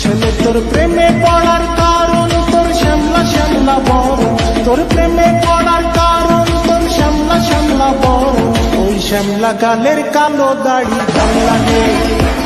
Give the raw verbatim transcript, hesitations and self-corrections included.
ছেলে তোর প্রেমে পড়ার কারণ তোর শ্যামলা শ্যামলা বড়, তোর প্রেমে পড়ার কারণ তোর শ্যামলা শ্যামলা বড়। ওই শ্যামলা গালের কালো দাড়ি ভাল লাগে।